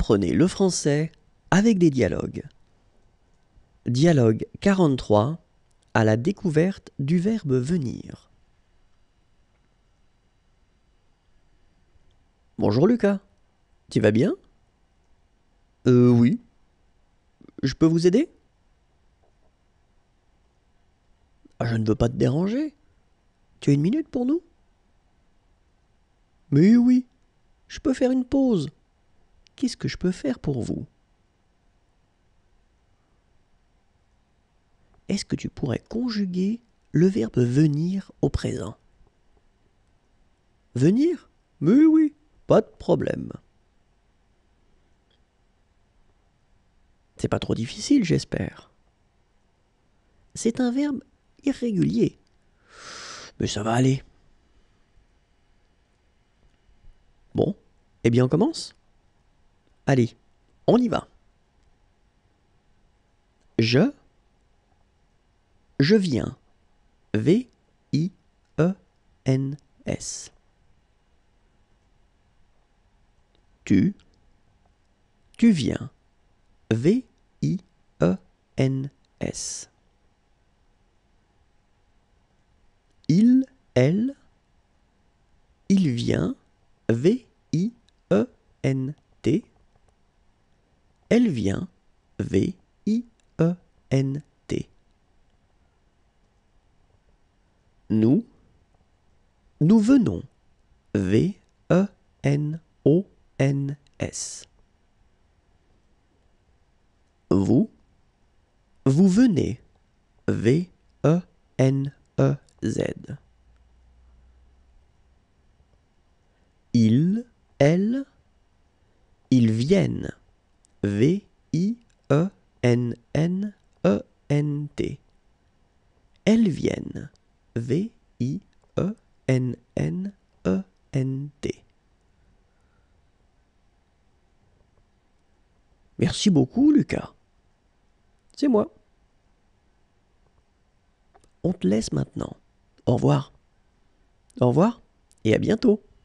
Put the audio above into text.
Apprenez le français avec des dialogues. Dialogue 43 à la découverte du verbe venir. Bonjour Lucas, tu vas bien? Oui. Je peux vous aider? Je ne veux pas te déranger. Tu as une minute pour nous? Mais oui, je peux faire une pause. Qu'est-ce que je peux faire pour vous? Est-ce que tu pourrais conjuguer le verbe venir au présent? Venir? Mais oui, pas de problème. C'est pas trop difficile, j'espère. C'est un verbe irrégulier. Mais ça va aller. Bon, eh bien on commence? Allez, on y va. Je viens. V-I-E-N-S. Tu viens. V-I-E-N-S. Il, elle, il vient. V-I-E-N-T. Elle vient. V-I-E-N-T. Nous venons. V-E-N-O-N-S. Vous venez. V-E-N-E-Z. Il, elle, ils viennent. V-I-E-N-N-E-N-T. Elles viennent. V-I-E-N-N-E-N-T. Merci beaucoup, Lucas. C'est moi. On te laisse maintenant. Au revoir. Au revoir et à bientôt.